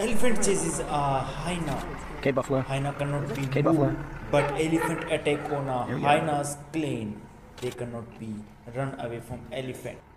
Elephant chases a hyena. Okay, buffalo. Hyena cannot be Okay, moved, buffalo. but elephant attack on a Here we go. hyena's clan. They cannot be run away from elephant.